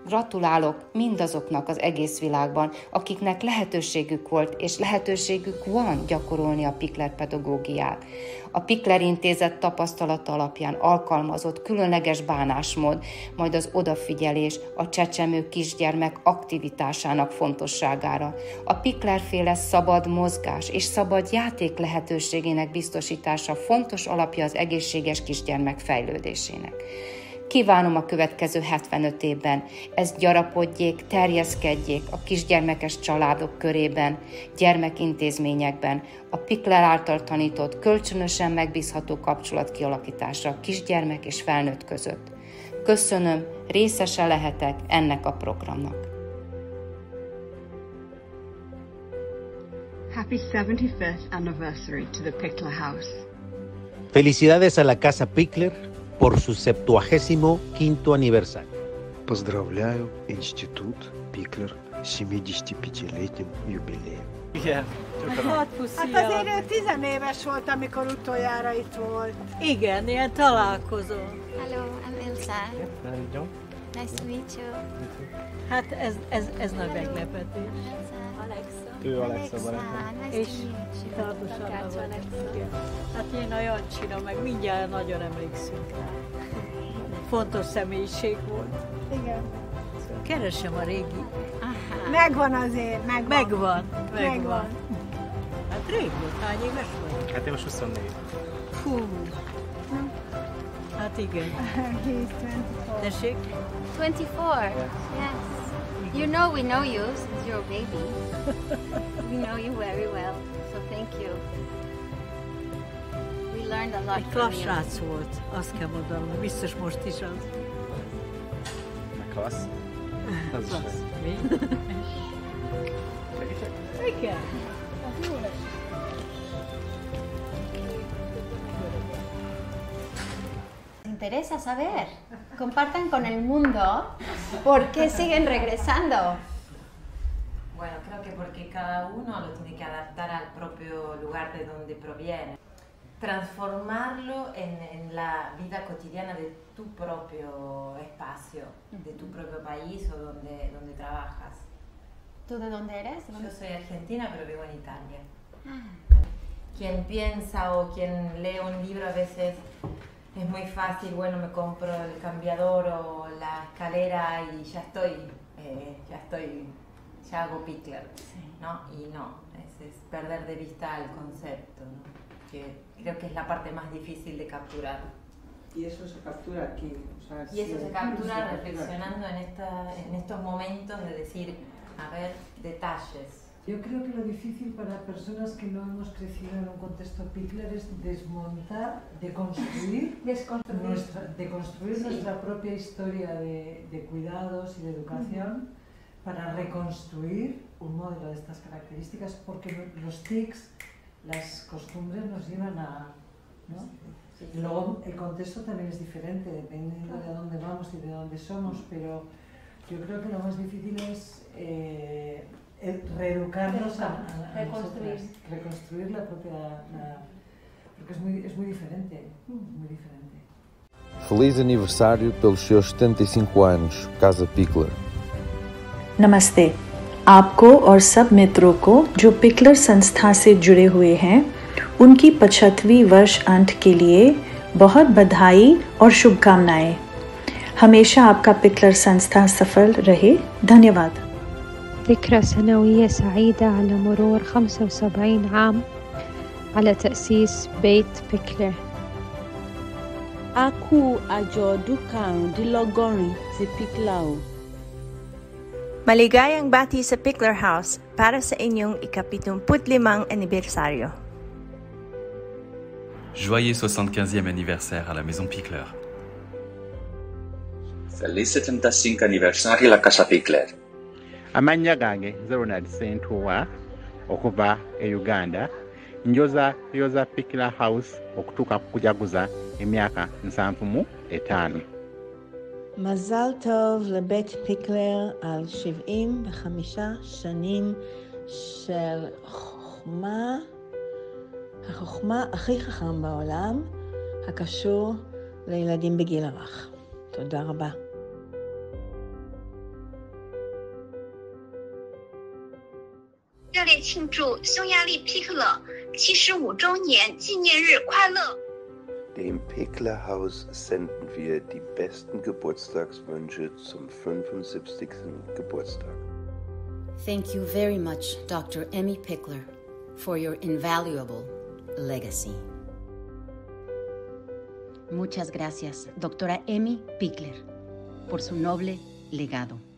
Gratulálok mindazoknak az egész világban, akiknek lehetőségük volt és lehetőségük van gyakorolni a Pikler pedagógiát. A Pikler intézet tapasztalata alapján alkalmazott különleges bánásmód, majd az odafigyelés a csecsemő kisgyermek aktivitásának fontosságára, a Pikler-féle szabad mozgás és szabad játék lehetőségének biztosítása fontos alapja az egészséges kisgyermek fejlődésének. Kívánom a következő 75 évben, ez gyarapodjék, terjeszkedjék a kisgyermekes családok körében, gyermekintézményekben, a Pikler által tanított kölcsönösen megbízható kapcsolat kialakítása a kisgyermek és felnőtt között. Köszönöm, részese lehetek ennek a programnak. Happy 75th anniversary to the Pikler House. Felicidades a la Casa Pikler por su 75-º aniversario. Поздравляю Институт Пиклер с 75-летним юбилеем. Igen. Hát azért ő 10 éves volt, amikor utoljára itt volt. Igen, ilyen találkozó. Hello, I'm Elsa. Nice to meet you. Hát ez nagy meglepetés. Alexa. Ő Alexa barátja. Nice És to meet you. tartosan Alexa. Hát én a Jancsira, meg mindjárt nagyon emlékszünk rá. Fontos személyiség volt. Igen. Keresem a régi. Megvan azért, megvan. Megvan. Hát rég volt, hány éves volt? Hát én most 24. Fú. Hát igen. He's 24. Tessék? 24. Yes. You know we know you since you're a baby. We know you very well, so thank you. We learned a lot Egy from klassz you. srác volt, azt kell mondanom. Biztos most is az. Meg klassz. Az is lesz. Mi? Igen. Az jó lesz. Interesa saber. Compartan con el mundo por qué siguen regresando. Bueno, creo que porque cada uno lo tiene que adaptar al propio lugar de donde proviene. Transformarlo en la vida cotidiana de tu propio espacio, de tu propio país o donde trabajas. ¿Tú de dónde eres? Yo soy argentina, pero vivo en Italia. Quien piensa o quien lee un libro a veces es muy fácil, bueno, me compro el cambiador o la escalera y ya hago Pikler, ¿no? Y no, es perder de vista el concepto, ¿no? Que creo que es la parte más difícil de capturar. Y eso se captura aquí. O sea, y eso se captura reflexionando en estos momentos de decir, a ver, detalles. Yo creo que lo difícil para personas que no hemos crecido en un contexto Pikler es desmontar, deconstruir nuestra propia historia de cuidados y de educación para reconstruir un modelo de estas características, porque los tics, las costumbres nos llevan a... ¿no? Sí. Y luego el contexto también es diferente, dependiendo de dónde vamos y de dónde somos, pero yo creo que lo más difícil es reeducarnos a reconstruir la propia... porque es muy diferente, muy diferente. Feliz aniversário pelos seus 75 anos, Casa Pikler. नमस्ते आपको और सब मित्रों को जो पिकलर संस्था से जुड़े हुए हैं उनकी 75वीं वर्षगांठ के लिए बहुत बधाई और शुभकामनाएं। हमेशा आपका पिकलर संस्था सफल रहे। धन्यवाद। ذكرى سنوية سعيدة على مرور 75 عام على تأسيس بيت بيكلر. A kú àjọ̀dún karùndínlọ́gọ́rin ti Pikler o. Maligayang bati sa Pikler House para sa inyong ika-75 anibersaryo. Joyeux 75e anniversaire à la Maison Pikler. Feliz 75 aniversario a la Casa Pikler. Amannya gange Ronald Sentuwa okuva e Uganda njoza Pikler House okutuuka kujaguza emyaka 75. מזל טוב לבית פיקלר על 75 שנים של החוכמה הכי חכם בעולם, הקשור לילדים בגיל הרך. תודה רבה. 热烈庆祝匈牙利皮克勒75周年纪念日快乐。 Dem Pikler House senden wir die besten Geburtstagswünsche zum 75. Geburtstag. Thank you very much, Dr. Emmi Pikler, for your invaluable legacy. Muchas gracias, doctora Emmi Pikler, por su noble legado.